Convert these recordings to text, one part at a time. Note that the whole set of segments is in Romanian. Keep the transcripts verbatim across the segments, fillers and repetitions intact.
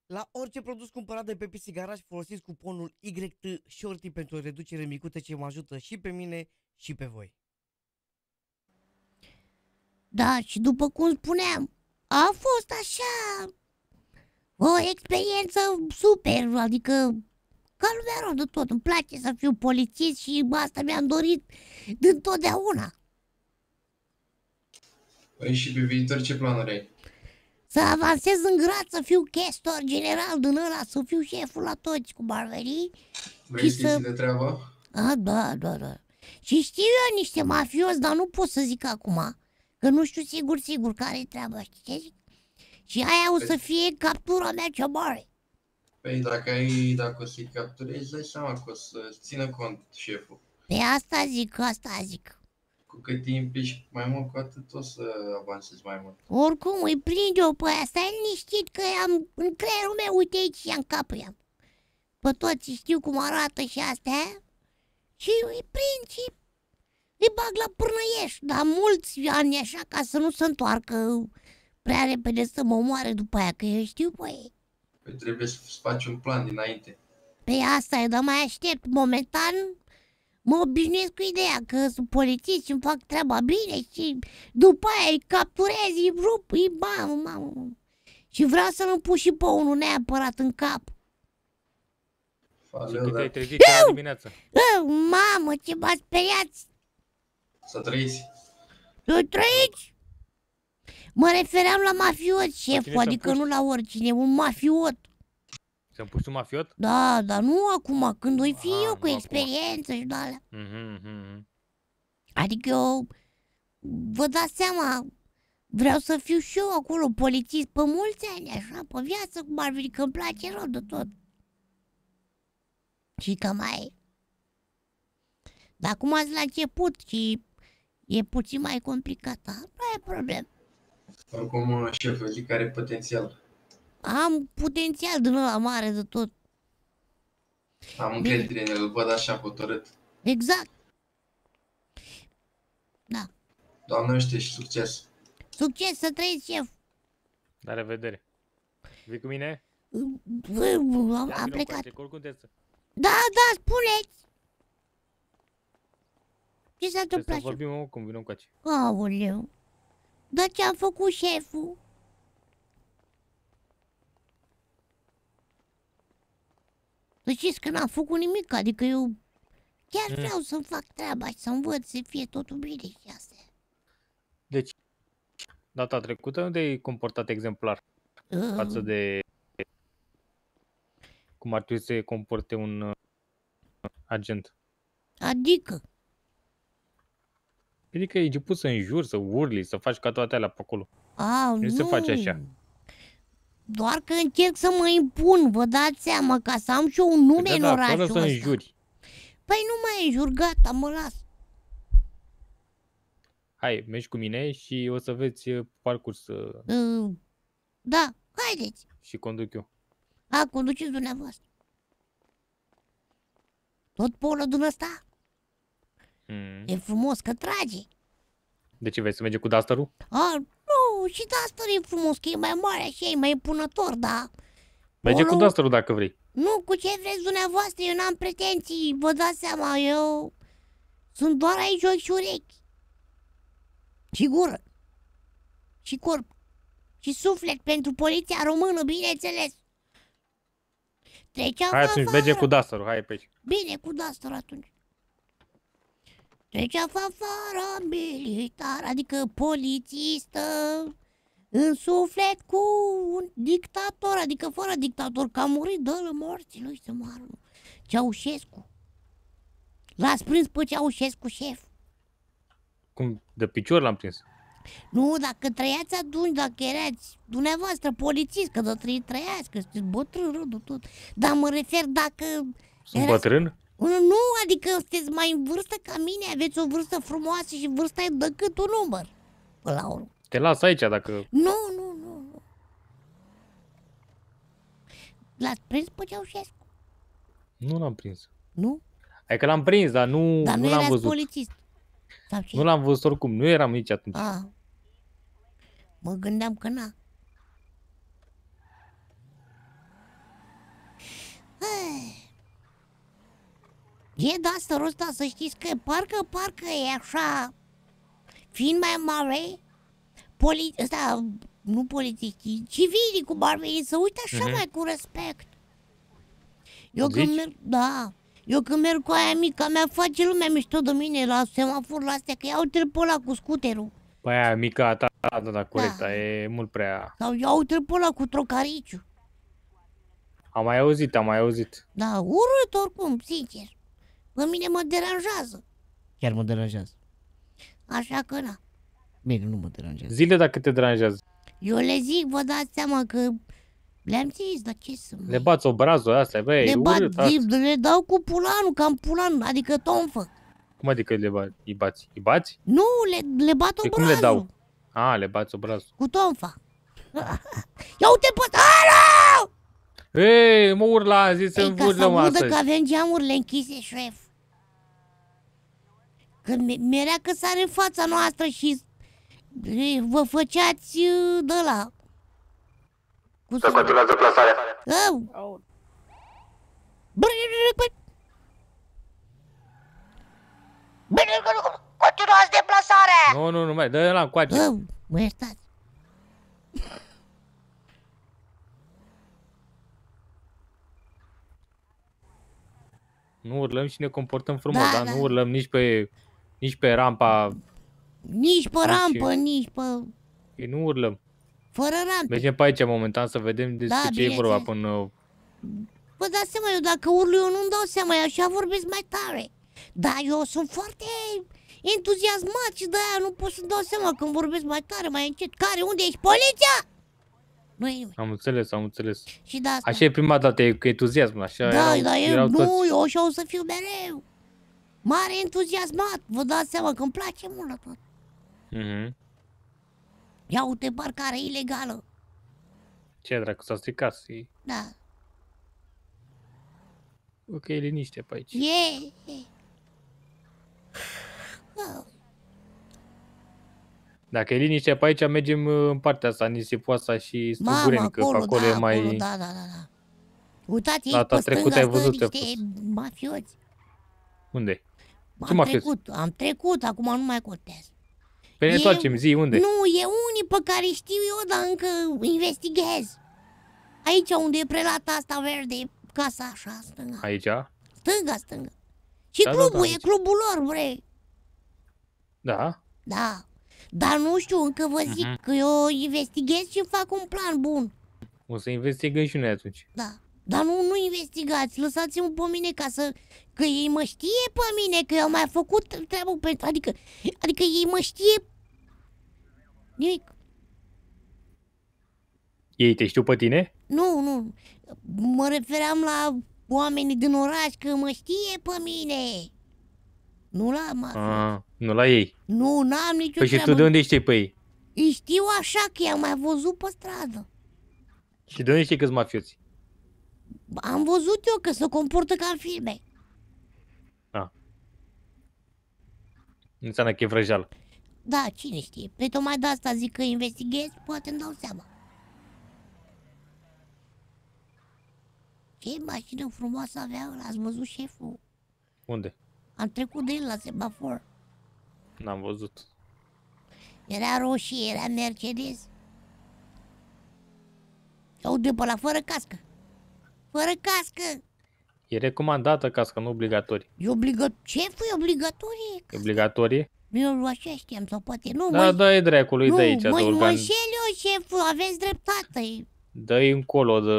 La orice produs cumpărat de pe P C Garage folosiți cuponul Y T Shorty pentru o reducere micuță ce mă ajută și pe mine și pe voi. Da, și după cum spuneam, a fost așa o experiență super, adică ca lumea rău de tot. Îmi place să fiu polițist și asta mi-am dorit dintotdeauna. Păi și pe viitor ce planuri ai? Să avansez în grad, să fiu chestor general din ăla, să fiu șeful la toți, cum ar veni. Vrei Și să să... de treabă? A, da, da, da. Și știu eu niște mafiozi, dar nu pot să zic acum, că nu știu sigur, sigur care-i treaba, știi ce zic? Și aia o să fie captura mea cea mare. Păi dacă ai, dacă o să-i capturezi, dai seama că o să țină cont șeful. Pe asta zic, asta zic. Cu cât te implici mai mult, cu atât o să avansezi mai mult. Oricum îi prind eu pe aia, stai liniștit că am în creierul meu, uite aici și în capul i-am. Pe toți știu cum arată și astea. Și îi prind și îi bag la pârnăieș. Dar mulți ani așa ca să nu se întoarcă prea repede să mă omoare după aia, că eu știu pe ei. Păi trebuie să faci un plan dinainte. Pe asta e, dar mai aștept. Momentan mă obișnuiesc cu ideea că sunt polițist și îmi fac treaba bine și după aia îi capturez, îi rup, îi mamă, mamă. Și vreau să nu pun și pe unul neapărat în cap. Și cât te-ai trezit chiar dimineață? Mamă, ce m-a speriat! Să trăiți! Să trăiți! Mă refeream la mafiot, șeful, adică nu la oricine, un mafiot. Să-mi pus un mafiot? Da, dar nu acum, când o fi eu cu experiență și de alea. Mm -hmm. Adică eu, vă dați seama, vreau să fiu și eu acolo polițist pe mulți ani, așa, pe viață, cum ar veni, că îmi place rău de tot. Și că mai... Dar acum ați la început și e puțin mai complicat, da? Nu e problemă. Oricum, șeful, zic că are potențial. Am potențial din ăla mare de tot. Am încredere în el, îl văd așa hotărât. Exact. Da. Doamne ăștia și succes. Succes, să trăiți, șef. La revedere. Vii cu mine? Am, am plecat. Da, da, spuneți. Ce s-a întâmplat? Să vorbim om, cum vină încoace. Aoleu. Dar ce-a făcut șeful? Să știți că n-am făcut nimic, adică eu chiar mm. vreau să-mi fac treaba și să-mi văd să fie totul bine și astea. Deci, data trecută unde ai comportat exemplar uh. față de cum ar trebui să se comporte un uh, agent? Adică? Adică ai început să înjuri, să urli, să faci ca toate alea pe acolo. A, nu. Nu se face așa. Doar că încerc să mă impun, vă dați seama, ca să am și eu un nume păi în da, orașul ăsta. Să înjuri. Păi nu mai înjur, gata, mă las. Hai, mergi cu mine și o să vezi parcurs. Uh, da, haideți. Și conduc eu. A, conduceți dumneavoastră. Tot polul din ăsta? Mm. E frumos că trage. De ce, vrei să mergem cu Duster-ul? A, nu, și Duster e frumos, că e mai mare și e mai impunător, da. Merge Polo... cu Duster-ul dacă vrei. Nu, cu ce vreți dumneavoastră, eu n-am pretenții, vă dați seama, eu sunt doar aici ochi și urechi. Și gură. Și corp. Și suflet pentru poliția română, bineînțeles. Treceam hai atunci, merge cu Duster-ul, hai pe aici. Bine, cu Duster atunci. Trecea fanfara militar, adică polițistă, în suflet cu un dictator, adică fără dictator, că a murit, dă-l morții lui să moară. Ceaușescu. L-ați prins pe Ceaușescu, șef? Cum, de picior l-am prins? Nu, dacă trăiați atunci, dacă erați dumneavoastră polițist, că de trăi trăiați, că sunteți bătrân rău de tot. Dar mă refer dacă... Sunt erați... bătrân? Nu, adică sunteți mai în vârstă ca mine, aveți o vârstă frumoasă și vârsta e decât un număr. Până la urmă. Te las aici dacă... Nu, nu, nu, nu. L-ați prins pe Ceaușescu? Nu l-am prins. Nu? Adică l-am prins, dar nu, dar nu, nu l-am văzut. Polițist. Sau ce? Nu l-am văzut oricum, nu eram nici atunci. Ah. Mă gândeam că na. E de asta rosta, să știți că parcă, parcă e așa, fiind mai mare, poli... ăsta, nu polițiștii, civilii cum ar veni, să uite așa Mhm. mai cu respect. Eu când Zici? merg, da, eu când merg cu aia mica mea, face lumea mișto de mine la semafor la astea, că iau uite pe ăla cu scuterul. Păi aia mica ta, da, da, da, corect, da. E mult prea... Sau iau uite pe ăla cu trocariciu. Am mai auzit, am mai auzit. Da, urât oricum, sincer. Pe mine mă deranjează. Chiar mă deranjează. Așa că na. Bine, nu mă deranjează. Zile dacă te deranjează. Eu le zic, vă dați seama că le-am zis, dar ce să Le bați obrazul ăsta, băi, le, e bat, urât asta. le, le dau cu pulanul, cam pulan, adică tonfă. Cum adică le bați? Îi bați? Îi bați? Nu, le, le bat Păi obrazul. cum le dau? A, le bați obrazul. Cu tonfa. Ia uite pe ăsta! Ei, mă urla, am zis să-mi Ei, ca să urlăm audă astăzi. că avem geamurile închise, șef. Că merea că sare în fața noastră și e, vă făceați uh, de la. Să continuați deplasarea. Oh. Continuați deplasarea! Nu, nu, nu mai, dă la încoace. Oh, mă iertați. Nu urlăm și ne comportăm frumos, Da, dar da. nu urlăm nici pe, nici pe rampa. Nici pe rampă, nici pe... Ei, nu urlăm. Fără rampe. Mergem pe aici momentan să vedem despre Da, ce e vorba bineînțeles. până... Vă dați seama, eu dacă urlu eu nu-mi dau seama, eu așa vorbesc mai tare. Dar eu sunt foarte entuziasmat și de-aia nu pot să-mi dau seama când vorbesc mai tare, mai încet. Care? Unde ești? Poliția? Nu e nimeni. Am înțeles, am înțeles. Și de asta. Așa e prima dată, e cu entuziasm, așa Da, erau, dar eu, erau nu, toți. eu așa o să fiu mereu. Mare entuziasmat, vă dați seama că îmi place mult la tot. Mhm. Ia uite, parcare ilegală. Ce dracu, s-a stricat. E... Da. Ok, e liniște pe aici. E. e. Oh. Dacă e liniște pe aici, mergem uh, în partea asta, Nisipoasa și Mamă, Stugureni, că pe acolo, acolo da, e mai... acolo, da, da, da, da. Uitați, aici Data pe trecută stânga ai stă văzut, te-a niște mafioți. Unde? Ce Am mafioți? trecut, am trecut, acum nu mai contează. Pe ne E- întoarcem, zi, unde? Nu, e unii pe care știu eu, dar încă investighez. Aici unde e prelata asta verde, e casa așa, stânga. Aici? Stânga, stânga. Și Da, da, clubul, da, e aici. clubul lor, bre. Da? Da. Dar nu știu, încă vă zic Mhm. că eu investighez și fac un plan bun. O să investigăm și noi atunci. Da. Dar nu, nu investigați, lăsați-mă pe mine ca să... Că ei mă știe pe mine, că eu am mai făcut treabă pentru... Adică, adică ei mă știe... Nimic. Ei te știu pe tine? Nu, nu. Mă refeream la oamenii din oraș, că mă știe pe mine. Nu la mafia. Ah, nu la ei. Nu, n-am nicio Păi și tu treabă. de unde știi pe ei? Îi știu așa că i-am mai văzut pe stradă. Și de unde știi câți mafioți? Am văzut eu că se comportă ca în filme. Înseamnă că e vrăjeală. Da, cine știe. Pe tocmai de asta zic că investighez, poate îmi dau seama. Ce mașină frumoasă avea ăla, ați văzut șeful? Unde? Am trecut de el la semafor. N-am văzut. Era roșie, era Mercedes. Sau de pe la fără cască. Fără cască. E recomandată casca, nu obligatorie. E obligat... Șeful e obligatorie? E Cască. obligatorie? Eu așa știam, sau poate nu. Da, dă-i dracului nu, de aici, mă, de mă organ... înșel eu, șeful, aveți dreptate. Dă-i încolo de...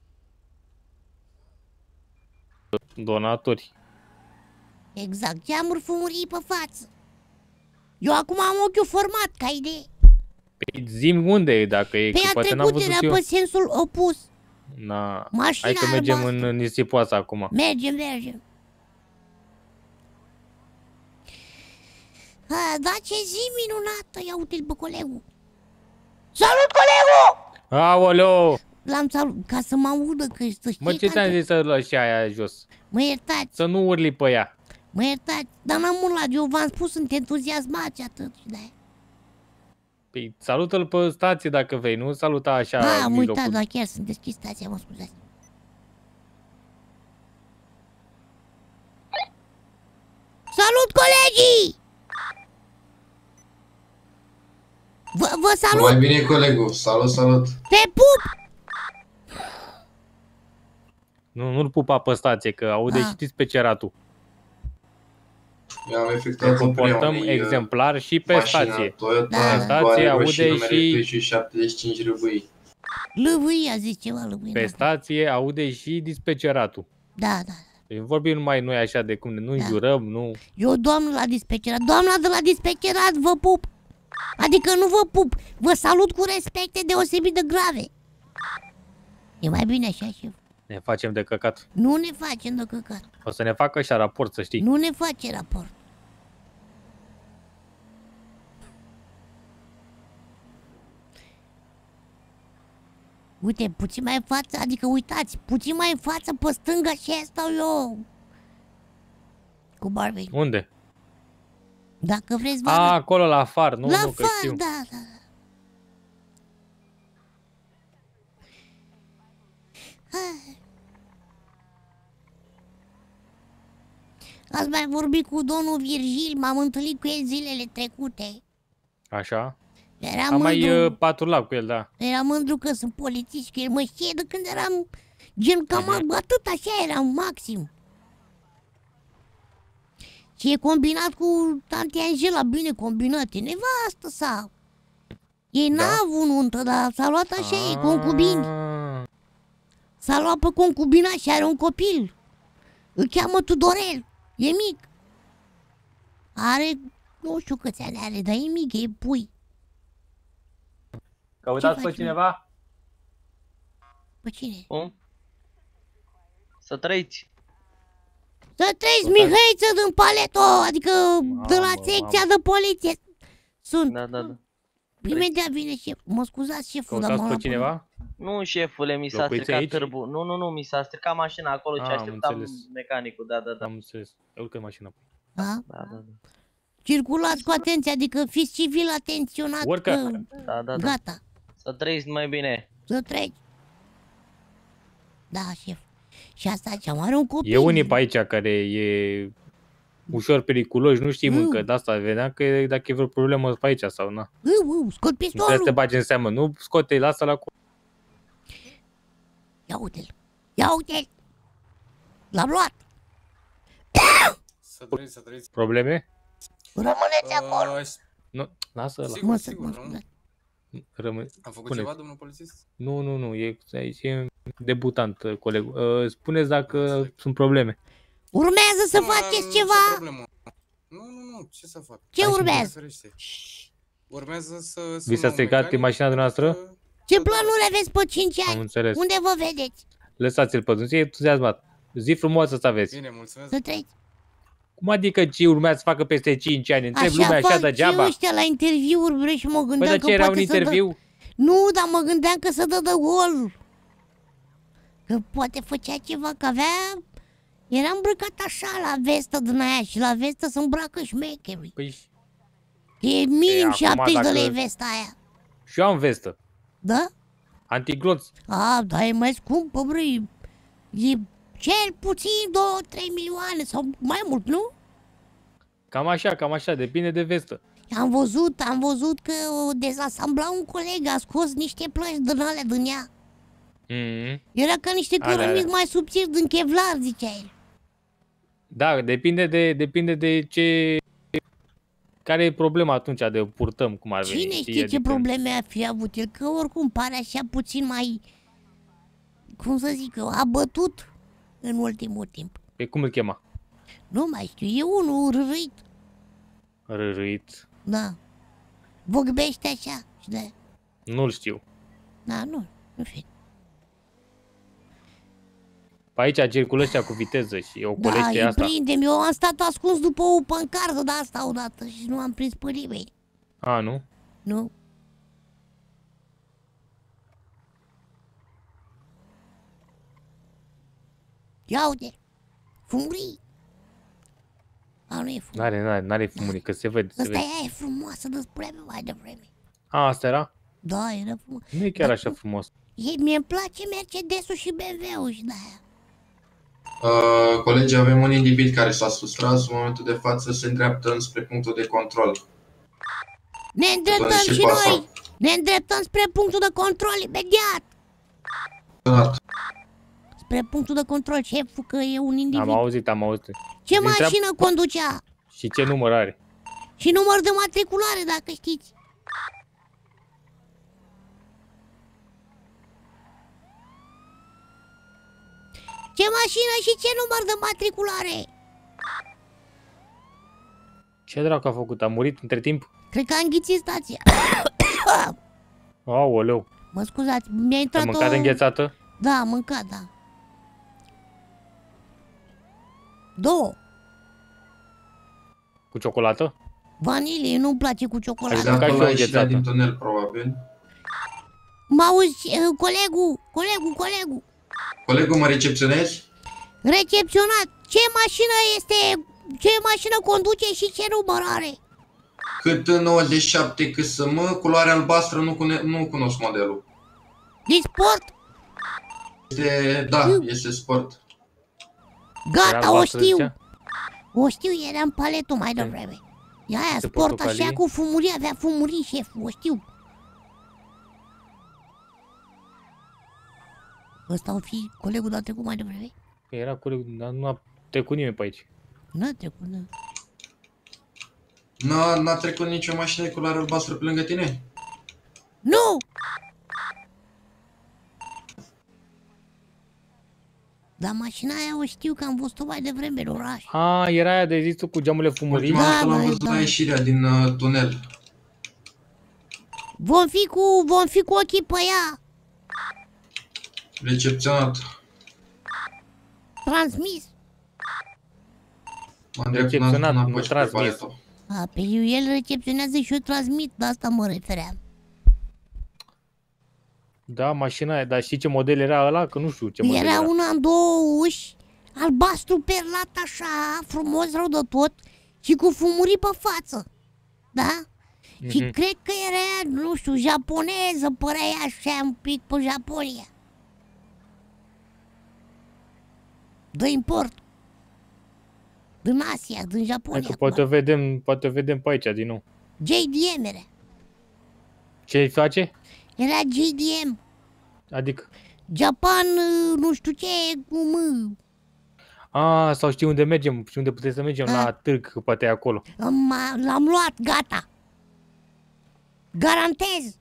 donatori. Exact, geamuri fumurii pe față. Eu acum am ochiul format, ca idee. Păi zi-mi unde e, dacă e, Pe că a poate n-am trecut văzut era eu. pe sensul opus. Na. Mașina Hai că mergem albastră. în Nisipoasa acum. Mergem, mergem. A, da, ce zi minunată, ia uite-l pe colegul. Salut, colegul! Aoleo! L-am salut, ca să mă audă, că să știi. Mă, ce te-am zis să lași aia jos? Mă iertați, Să nu urli pe ea. mă iertați, dar n-am urlat, eu v-am spus, sunt entuziasmat și atât și de-aia. Păi salută-l pe stație dacă vrei, nu saluta așa A, în am mijlocul. uitat, dar chiar sunt deschis stația, mă scuzați. salut, colegii! Vă, vă salut! Mai bine, colegul. Salut, salut. Te pup! Nu, nu-l pupa pe stație, că aude Ah. și dispeceratul. Eu am Ne efectuat oprirea comportăm unei, exemplar și pe mașina stație. Toyota, Da. Pe stație aude și... și șaptezeci și cinci R B I. Lăvâi, a zis ceva, lăvâi. Pe stație aude și dispeceratul. Da, da. Deci vorbim numai noi așa de cum nu Da. înjurăm, nu... Eu, doamnă la dispecerat, doamna de la dispecerat, vă pup! Adică nu vă pup, vă salut cu respecte deosebit de grave. E mai bine așa, șef. Ne facem de căcat. Nu ne facem de căcat. O să ne facă așa raport, să știi. Nu ne face raport. Uite, puțin mai în față, adică uitați, puțin mai în față pe stânga și aia stau eu. Cu Barbie. Unde? Dacă vreți, vă A, arăt. acolo la far, nu, La nu, că far, știu. da, da. Hai. Ați mai vorbit cu domnul Virgil, m-am întâlnit cu el zilele trecute. Așa? Era Am mai mândru, uh, patrulat cu el, da. era mândru că sunt polițist, că el mă știe de când eram gen cam Mhm. atât așa eram, maxim. Și e combinat cu tanti Angela, bine combinat, e nevastă sa. Ei Da. n-a avut nuntă, dar s-a luat așa, e concubini. Ah, S-a luat pe concubina și are un copil. Îl cheamă Tudorel, e mic. Are, nu știu câți ani are, dar e mic, e pui. Căutați pe faci, cineva? Pe cine? Cum? Să trăiți. Să treci, Mihăiță din Paleto, adică de la Mamă, secția mamă. de poliție. Sunt. Da, da, da. Imediat vine șef. Mă scuzați, șeful, dar Căutați m-am pe cineva? Nu, șefule, mi s-a Locuiți stricat aici? târbul. Nu, nu, nu, mi s-a stricat mașina acolo Ah, și am așteptam înțeles. mecanicul. Da, da, da. Am înțeles. Urcă în mașină. Da? Da, da, da. Circulați cu atenție, adică fiți civil atenționat. Urcă. Că... Da, da, da. Gata, Să trăiți mai bine. să treci. Da, șef. Și asta ce are un copil. E unii pe aici care e ușor periculoși, nu știm Mm. încă, de asta vedeam că dacă e vreo problemă pe aici sau na. Uh, uh, scot Nu trebuie să te pistolul. bagi în seamă, nu scoate, lasă la cu... Ia uite-l. Ia uite-l. L-am luat. Să trăiți, să trăiți. Probleme? Rămâneți acolo. Uh, Nu, lasă-l. Sigur, Mă, sigur, mă nu? scuzați. Rămâne. Am făcut Spune. ceva, domnul polițist? Nu, nu, nu, e, aici e debutant, colegul. Uh, spuneți dacă sunt probleme. Urmează să Nu, faceți nicio ceva. problemă. Nu, nu, nu, ce să fac? Ce Hai și urmează? Ferește. Urmează să Vi sunăm s-a stricat mecanic, mașina dumneavoastră? că- Ce că- planuri aveți pe cinci Am ani? înțeles. Unde vă vedeți? Lăsați-l pe dumneavoastră, e entuziasmat. Zi frumoasă să aveți. Bine, mulțumesc. Să treci. Cum adică ce urmează să facă peste cinci ani? Întreb Așa lumea așa fac degeaba? și ăștia la interviuri, bre, și mă Păi, gândeam dar că ce era un poate să dă... interviu? Nu, dar mă gândeam că să dă de gol. Că poate făcea ceva, că avea... Era îmbrăcat așa la vestă din aia și la vestă se îmbracă șmecherii. Păi E minim acum șaptezeci de dacă- lei vesta aia. și eu am vestă. Da? Antigloț. A, dar e mai scumpă, bre. E cel puțin două trei milioane sau mai mult, nu? Cam așa, cam așa, depinde de vestă. Am văzut, am văzut că o dezasambla un coleg, a scos niște plăci din alea din ea. Mm-hmm. Era ca niște Alea, cărămizi alea. mai subțiri din Kevlar, zicea el. Da, depinde de, depinde de ce... Care e problema atunci de purtăm, cum ar veni. Cine știi? știe ce Adică- probleme ar fi avut el, că oricum pare așa puțin mai, cum să zic eu, abătut în ultimul timp. Pe cum îl chema? Nu mai știu, e unul rârit, Rârit. da. Vorbește așa și de... Nu-l știu. Da, nu, nu știu. Pe aici circulă ăștia cu viteză și Da, ocolește îi asta. prindem, eu am stat ascuns după o pancardă de asta odată și nu am prins pe nimeni. A, nu? Nu? Ia uite, fumurii. A, nu e fumurii. N-are, n-are, n-are fumurii, că se vede, se Asta vede. e frumoasă de spuneam mai devreme. A, asta era? Da, era frumos. Nu e chiar Da, așa frumos. E, mie îmi place Mercedes-ul și B M W-ul și de-aia. Uh, colegii, avem un individ care s-a sustras, în momentul de față se îndreaptă înspre punctul de control. Ne îndreptăm și și pasa. noi! Ne îndreptăm spre punctul de control imediat! Sunat. Spre punctul de control, șeful, că e un individ. Am auzit, am auzit. Ce Îți întreab- mașină conducea? Și ce număr are? Și număr de matriculare, dacă știți. Ce mașină și ce număr de matriculare? Ce dracu a făcut? A murit între timp? Cred că a înghițit stația. Aoleu. Mă scuzați, mi-a A intrat mâncat o... înghețată? Da, am mâncat, da. Două. Cu ciocolată? Vanilie, nu-mi place cu Ai ciocolată. mâncat dat și pe o la ieșirea înghețată. din tunel, probabil. Mă auzi, eh, colegul, colegul, colegul. Colegul, mă recepționezi? Recepționat. Ce mașină este, ce mașină conduce și ce număr are? Cât nouăzeci și șapte C S M, culoare albastră, nu, cune, nu cunosc modelul. De sport? Este, da, este sport. Gata, Era o albastră, știu. zicea? O știu, era în paletul mai devreme. E aia, Este sport portocalii? așa cu fumurii, avea fumurii, șef, o știu. Ăsta o fi colegul de-a trecut mai devreme? Că era coleg, dar nu a trecut nimeni pe aici. Nu a trecut, da. N-a, n-a trecut nicio mașină de culoare albastră pe lângă tine? Nu! Dar mașina aia o știu că am văzut-o mai devreme în oraș. A, era aia de zis tu cu geamurile fumurii? Ultima dată Da, l-am da, văzut da. la ieșirea din uh, tunel. Vom fi cu, vom fi cu ochii pe ea. Recepționat. Transmis. M-a îndrept Recepționat, înapoi nu spre transmis. paletul. A, pe el recepționează și eu transmit, de asta mă refeream. Da, mașina aia, dar știi ce model era ăla? Că nu știu ce model Era era. una în două uși, albastru perlat așa, frumos rău de tot și cu fumurii pe față. Da? Și Mhm. cred că era, nu știu, japoneză, părea așa un pic pe Japonia. De import. Din Asia, din Hai Japonia. că poate o vedem, poate o vedem pe aici din nou. J D M era. Ce îi face? Era J D M. Adică? Japan, nu știu ce, cum... A, sau știi unde mergem, și unde putem să mergem, A. la târg, că poate e acolo. Am- L-am luat, gata. Garantez.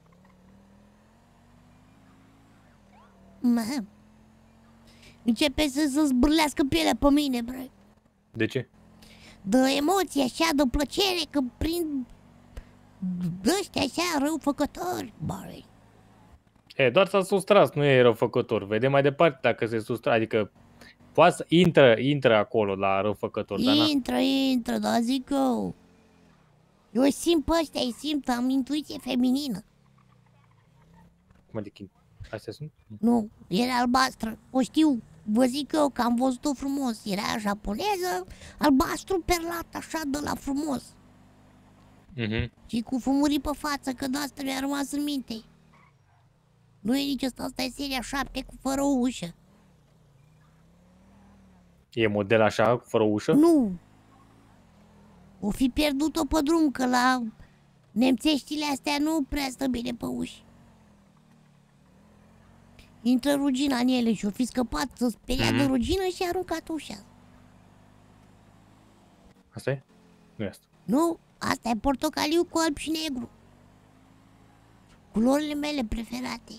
Mă. Începe să se zbârlească pielea pe mine, bre. De ce? De emoție așa, de plăcere, că prind ăștia așa răufăcători, bre. E, doar s-a sustras, nu e răufăcător. Vedem mai departe dacă se sustra, adică poate să intră, intră acolo la răufăcător, dar na. Intră, intră, dar zic eu. Eu îi simt pe ăștia, îi simt, am intuiție feminină. Cum adică? Astea sunt? Nu, era albastră, o știu, vă zic eu că am văzut-o frumos. Era japoneză, albastru perlat, așa de la frumos. Mhm. Și cu fumurii pe față, că de asta mi-a rămas în minte. Nu e nici asta, asta e seria șapte cu fără o ușă. E model așa, fără ușă? Nu! O fi pierdut-o pe drum, că la nemțeștile astea nu prea stă bine pe uși. Intră rugina în ele și o fi scăpat să speria de Mhm. rugină și a aruncat ușa. Asta e? Nu e asta. Nu, asta e portocaliu cu alb și negru. Culorile mele preferate.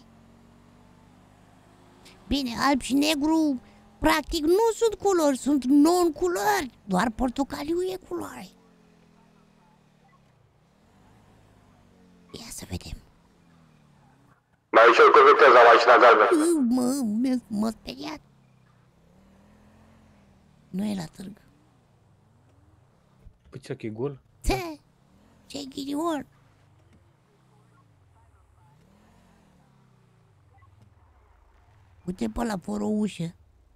Bine, alb și negru, practic nu sunt culori, sunt non-culori. Doar portocaliu e culoare. Ia să vedem. Mai ușor cu viteza mașina galbenă. Uh, Mă, m- m-a speriat. Nu e la târg. Păi ce e gol? Ce? Ce ghinion? Uite pe ăla fără o ușă.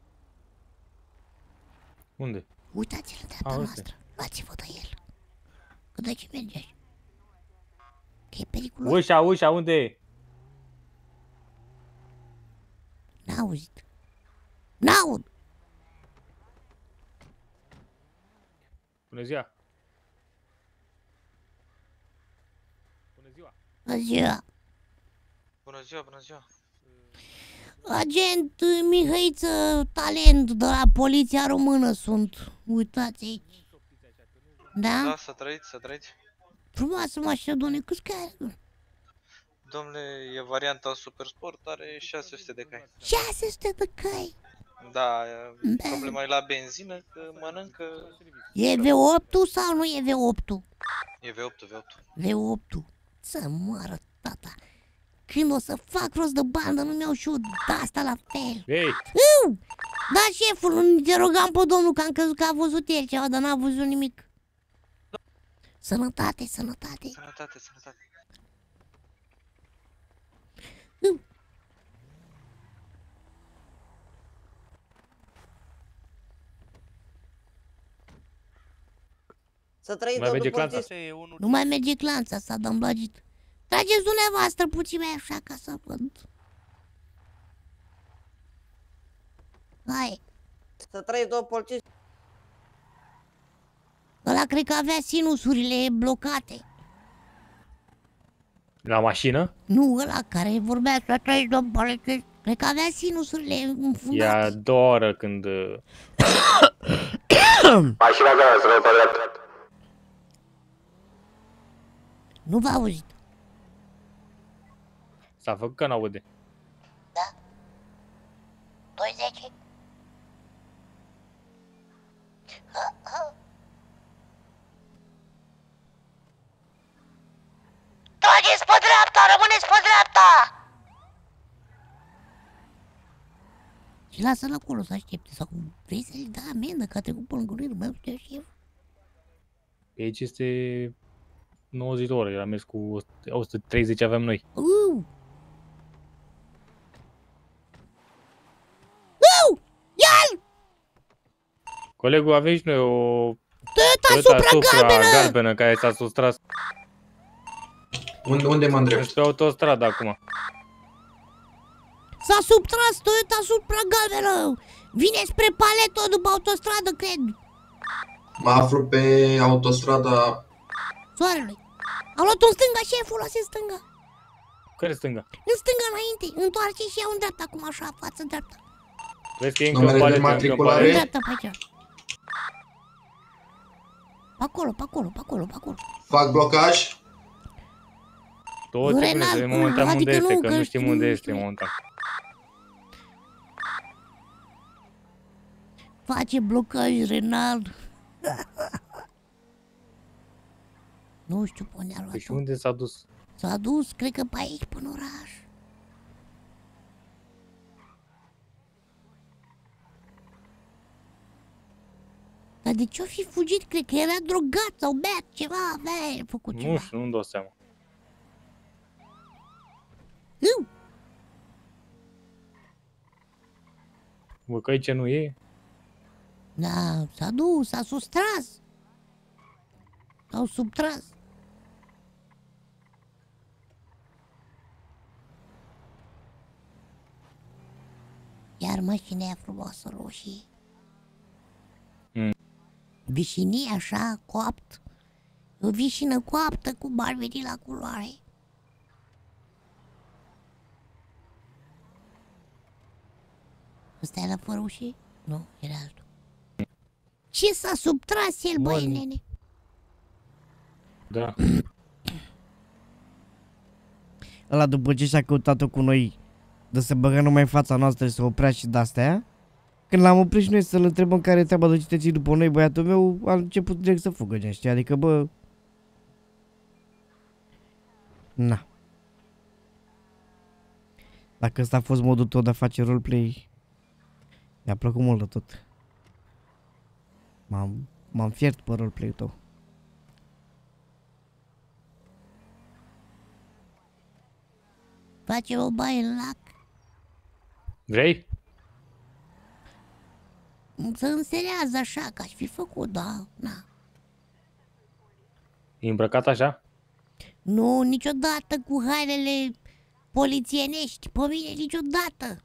Unde? Uitați-l în dreapta A, uite. noastră. Luați-vă de el. Că de ce merge așa? Că e periculos. Ușa, ușa, unde e? N-auzit. N-aud. Bună ziua! Bună ziua! Bună ziua. Bună ziua, bună ziua. Agent Mihăiță Talent de la Poliția Română sunt. Uitați aici. Da? Da, să trăiți, să trăiți. Frumoasă mașină, doamne, câți care? Domnule, e varianta Super Sport, are șase sute de cai. șase sute de cai. Da, Da. problema e la benzină, că mănâncă... E V opt sau nu e V opt? E V opt, V opt. V opt. Să moară tata. Când o să fac rost de bandă, nu mi-au și eu de asta la fel. Ei! Iu! Da, șeful, te rogam pe domnul că am crezut că a văzut el ceva, dar n-a văzut nimic. Sănătate, sănătate. Sănătate, sănătate. Iu. Să trăiți, Mai domnul merge clanța. polițist. Nu mai merge clanța, s-a dămblăgit. Trageți dumneavoastră puțin mai așa ca să văd. Hai, Să trăiți, domnul polițist. ăla cred că avea sinusurile blocate. La mașină? Nu, ăla care vorbea să trăiți, domnul polițist. Cred că avea sinusurile E a înfundate. doua oră când... uh, Mașina ta, să pe dreapta. Nu v-a auzit. S-a făcut că n-aude. douăzeci. Trageți pe dreapta, rămâneți pe dreapta! Și lasă-l acolo să aștepte, sau vrei să-i dai amendă că a trecut pe lângă lui, nu mai putea șef? Aici este nouăzeci de ore, era mers cu o sută treizeci aveam noi. Uh! Uh! Ia-l! Colegul, avem și noi o Toyota Toyota Supra galbenă! galbenă care s-a sustras Unde, unde mă îndrept? spre autostradă acum. S-a subtras Toyota Supra galbenă! Vine spre Paleto după autostradă, cred! Mă aflu pe autostrada. Soarele! A luat în stânga, șeful, lasă în stânga! Care stânga? În stânga înainte, întoarce și iau în dreapta, acum așa, față dreapta. Vezi că e încă Numere de paletă, încă matriculare? În paletă. dreapta, pe aici. Pe acolo, pe acolo, pe acolo, pe acolo. Fac blocaj. Două secunde, Renal, să vedem momentan adică unde este, nu, că că nu știm știu, unde nu este știu. momentan. Face blocaj renal. Nu știu pe unde a Păi și luat-o. unde s-a dus? S-a dus, cred că pe aici, până oraș. Dar de ce-o fi fugit? Cred că era drogat sau beat ceva, avea el făcut ceva. Nu știu, nu-mi dau seama. Iu! Bă, că aici nu e? Da, s-a dus, s-a sustras. S-au subtras. Iar mașina aia frumoasă roșie. Mm. Vișinie așa, coapt. O vișină coaptă cu barberi la culoare. Ăsta e la fără ușii? Nu, era altul. Ce s-a subtras el, băi, Bun. nene? Da. Ăla după ce și-a căutat-o cu noi, de să băga numai în fața noastră și să oprea și de-astea, când l-am oprit și noi să-l întrebăm care e treaba de ce te ții după noi, băiatul meu, a început direct să fugă, gen, știi? Adică, bă... Na. Dacă ăsta a fost modul tău de a face roleplay, mi-a plăcut mult de tot. M-am, m-am fiert pe roleplay-ul tău. Face o baie în lac. Vrei? Se înserează așa, că aș fi făcut, da, na. E îmbrăcat așa? Nu, niciodată cu hainele polițienești, pe mine niciodată.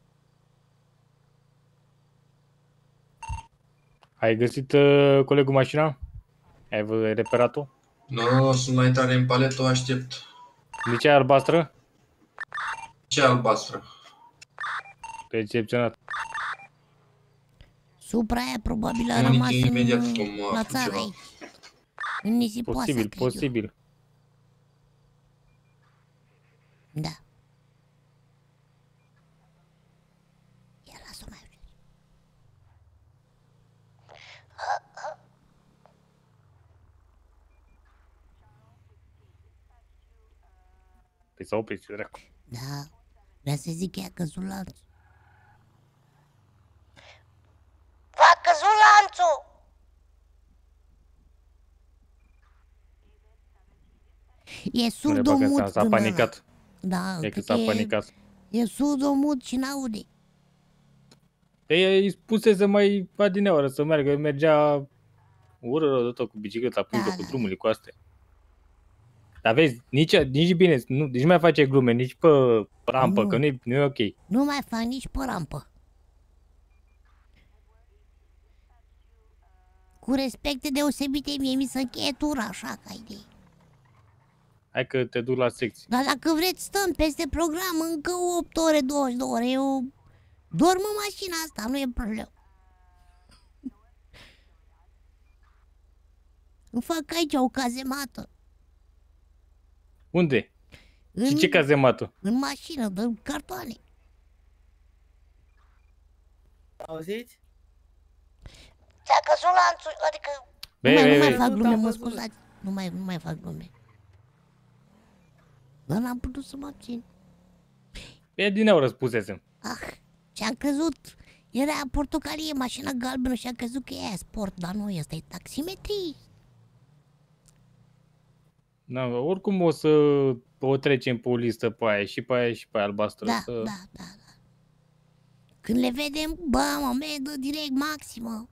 Ai găsit uh, colegul mașina? Ai vă- reperat-o? Nu, nu, sunt la intrare în paletă, o aștept. De ce e albastră? Ce albastră? Recepționat. Supra aia probabil a Comunică rămas imediat în, cum la aflu țară ceva. aici. În nisipoasa, Posibil, cred eu. posibil. Da. Ia lasă mai ușor. Păi s-a oprit, ce dracu. Da. Vrea să zic că i-a căzut lanțul. V-a căzut lanțul! E Nu surd ne băgă mut seama, s-a din ăla. panicat. Da, E că cred s-a că e, panicat. e surd mut și n-aude. Ei, îi spusese mai adineaură să meargă, mergea ură rău de tot cu bicicleta, Da, până da, cu da. drumurile, cu astea. Dar vezi, nici, nici bine, nu, nici nu mai face glume, nici pe rampă, Nu. că nu e, nu e ok. Nu mai fac nici pe rampă. Cu respecte deosebite, mie mi se încheie tura așa ca idee. Hai că te duc la secție. Dar dacă vreți stăm peste program încă opt ore, douăzeci de ore, eu dorm în mașina asta, nu e problemă. Îmi fac aici o cazemată. Unde? În, Și ce cazemată? în mașină, de cartoane. Auziți? Ți-a căzut lanțul, adică... Bei, nu mai, bei, nu mai bei. fac Nu, glume, am mă văzut. scuzați. Nu mai, nu mai fac glume. Dar n-am putut să mă abțin. E adineaură spusesem. Ah, și-am crezut. Era portocalie, mașina galbenă și am crezut că e aia sport, dar nu, ăsta e taximetrie. Da, oricum o să o trecem pe o listă pe aia, și pe aia și pe aia albastră. Da, să... da, da, da. Când le vedem, bă, mă, medă direct maximă.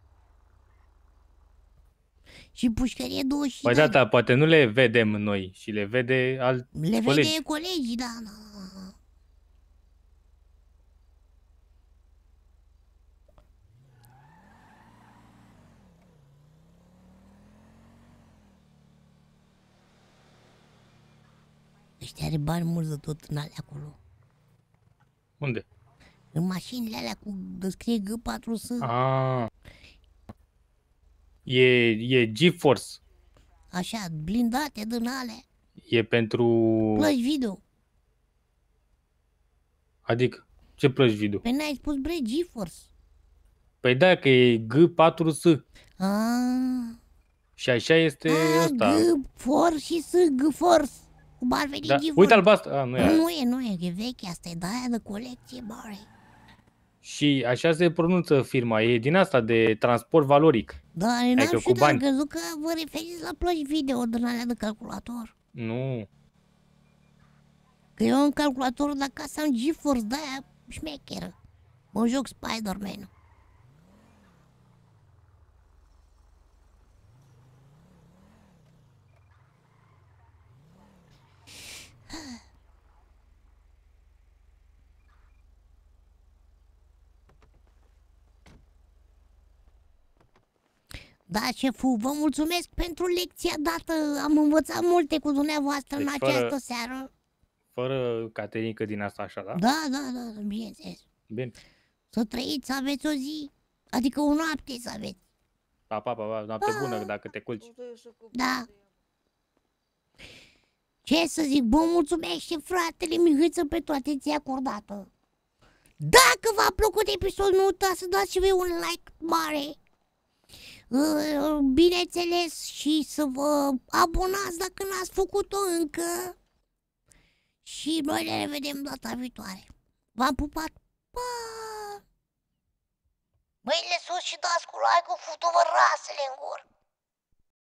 Și pușcărie douăzeci și Păi cinci da, da, poate nu le vedem noi și le vede alt Le colegi. vede colegii, da, da, da, da. Ăștia are bani mulți de tot în alea acolo. Unde? În mașinile alea cu descrie G patru S. Ah. E, e GeForce. Așa, blindate din alea. E pentru... Plăci video. Adică, ce plăci video? Pe n-ai spus, bre, GeForce. Păi da, că e G patru S. Ah, Și așa este ah, ăsta. G-Force și S, G-Force. Cum ar veni Da. GeForce. Uite albastră. Ah, nu e. Nu e, nu e, e veche, asta e de aia de colecție, mare. Și așa se pronunță firma. E din asta de transport valoric. Da, eu Adică n-am cu știut, dar am bani. crezut că vă referiți la plăci video din alea de calculator. Nu. Că eu în calculatorul de acasă am GeForce de-aia șmecheră. Mă joc Spider-Man. Da, șeful, vă mulțumesc pentru lecția dată. Am învățat multe cu dumneavoastră Deci în fără- această seară. Fără caterincă din asta așa, da? Da, da, da, bineînțeles. Bine. Să trăiți, să aveți o zi. Adică o noapte să aveți. Pa, pa, pa, pa. Noapte Pa. bună dacă te culci. Da. Ce să zic, vă mulțumește fratele Mihâță pe toată atenția acordată. Dacă v-a plăcut episodul, nu uitați să dați și voi un like mare. Uh, Bineînțeles și să vă abonați dacă n-ați făcut-o încă. Și noi ne revedem data viitoare. V-am pupat. Pa! Mâinile sus și dați cu like-ul, futu-vă rasele în gură.